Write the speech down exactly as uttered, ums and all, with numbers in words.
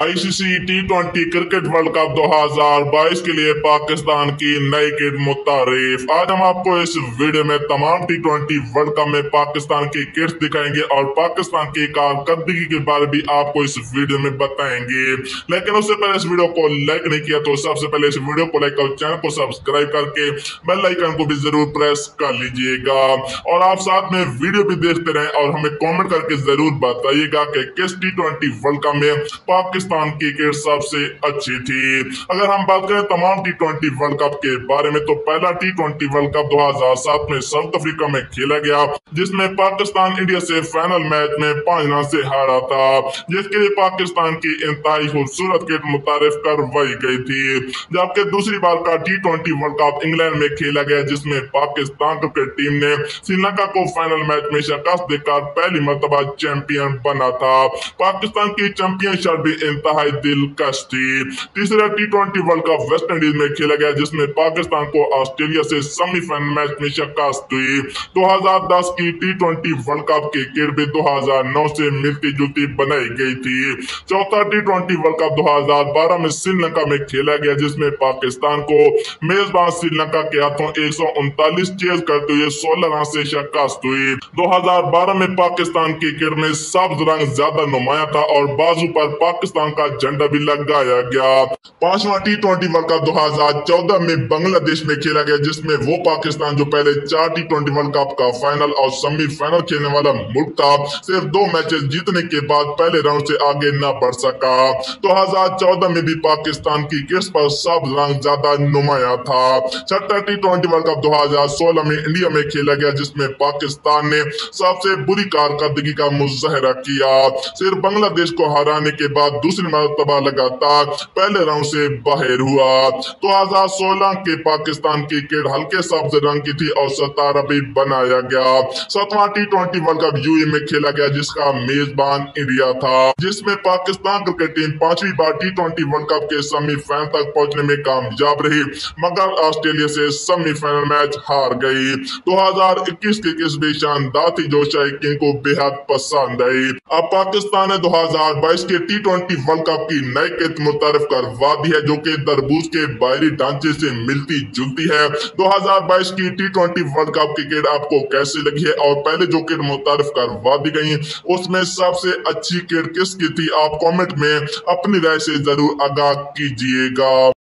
ICC T twenty cricket world cup दो हज़ार बाईस के लिए पाकिस्तान की नई किट मुतारिफ। आज हम आपको इस वीडियो में तमाम टी ट्वेंटी वर्ल्ड कप में पाकिस्तान की किट्स दिखाएंगे और पाकिस्तान की कारकर्दगी के बारे भी आपको इस वीडियो में बताएंगे। लेकिन उससे पहले इस वीडियो को लाइक नहीं किया तो सबसे पहले इस वीडियो को लाइक और चैनल को सब्सक्राइब करके बेल आइकन को भी जरूर प्रेस कर लीजिएगा और आप साथ में वीडियो भी देखते रहें और हमें कॉमेंट करके जरूर बताइएगा कि किस टी ट्वेंटी वर्ल्ड कप में पाकिस्तान की क्रिकेट सबसे अच्छी थी। अगर हम बात करें तमाम टी ट्वेंटी वर्ल्ड कप के बारे में तो पहला टी ट्वेंटी वर्ल्ड कप दो हज़ार सात में साउथ अफ्रीका में खेला गया, जिसमें पाकिस्तान इंडिया से फाइनल मैच में पांच रन से हारा था, जिसके लिए पाकिस्तान की इंतहाई खूबसूरत किट मुतारिफ करवाई गई थी। जबकि दूसरी बार का T twenty world cup England में खेला गया, जिसमें पाकिस्तान क्रिकेट टीम ने श्रीलंका को फाइनल मैच में शिकस्त देकर पहली मर्तबा चैंपियन बना था। पाकिस्तान की चैंपियनशिप भी इंतहाई दिलकश थी। तीसरा T twenty world cup West Indies में खेला गया, जिसमें पाकिस्तान को ऑस्ट्रेलिया से सेमीफाइनल मैच में शिकस्त हुई। दो हज़ार दस की टी ट्वेंटी वर्ल्ड कप की किट भी दो हज़ार नौ से मिलती जुलती बनाई गई थी। चौथा टी ट्वेंटी वर्ल्ड कप दो हज़ार बारह में श्रीलंका में खेला गया, जिसमें पाकिस्तान को मेजबान श्रीलंका के हाथों एक सौ उनतालीस चेज करते हुए सोलह रन से शिकस्त हुई। दो हज़ार बारह में पाकिस्तान की किट में सब्ज रंग ज्यादा नुमाया था और बाजू पर पाकिस्तान का झंडा भी लगाया गया। पांचवा टी ट्वेंटी वर्ल्ड कप दो हज़ार चौदह में बांग्लादेश में खेला गया, जिसमें वो पाकिस्तान जो पहले चार टी ट्वेंटी वर्ल्ड कप का फाइनल और सेमीफाइनल खेलने वाला मुल्क था, सिर्फ दो मैचेस जीतने के बाद पहले राउंड से आगे न बढ़ सका। दो हज़ार चौदह में भी पाकिस्तान की किट्स पर सब रंग ज्यादा नुमाया था। छठा टी ट्वेंटी वर्ल्ड कप दो हज़ार सोलह में इंडिया में खेला गया, जिसमें पाकिस्तान ने सबसे बुरी कारकर्दगी का मुजाहरा किया। सिर्फ बांग्लादेश को हराने के बाद दूसरी मर्तबा लगातार पहले राउंड से बाहर हुआ। दो हज़ार सोलह के पाकिस्तान की किट हल्के सब्ज रंग की थी और सतारा भी बनाया गया। सातवां T twenty world cup UAE में खेला गया, जिसका मेजबान इंडिया था, जिसमें पाकिस्तान क्रिकेट टीम पांचवी बार टी ट्वेंटी वर्ल्ड कप के सेमीफाइनल तक पहुंचने में कामयाब रही, मगर ऑस्ट्रेलिया से सेमीफाइनल मैच हार गई। दो हज़ार इक्कीस की किस भी शानदार थी जो शायकीन को बेहद पसंद आई। अब पाकिस्तान ने दो हज़ार बाईस के टी ट्वेंटी वर्ल्ड कप की नई किट मुतारिफ करवा दी है, जो कि तरबूज के बाहरी ढांचे से मिलती जुलती है। दो हज़ार बाईस की टी ट्वेंटी वर्ल्ड कप की किट आपको कैसी लगी है और पहले जो किट मुतारिफ करवा दी गई उसमें सबसे अच्छी किट किसकी थी, आप कमेंट में अपनी राय से जरूर आगाह कीजिएगा।